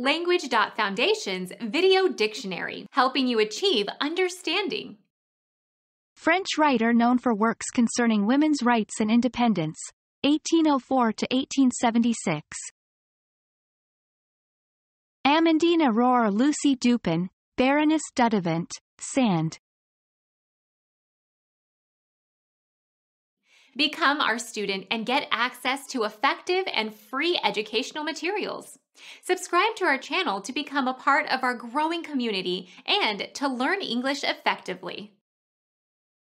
Language.Foundation's Video Dictionary, helping you achieve understanding. French writer known for works concerning women's rights and independence, 1804 to 1876. Amandine Aurore Lucy Dupin, Baroness Dudevant, Sand. Become our student and get access to effective and free educational materials. Subscribe to our channel to become a part of our growing community and to learn English effectively.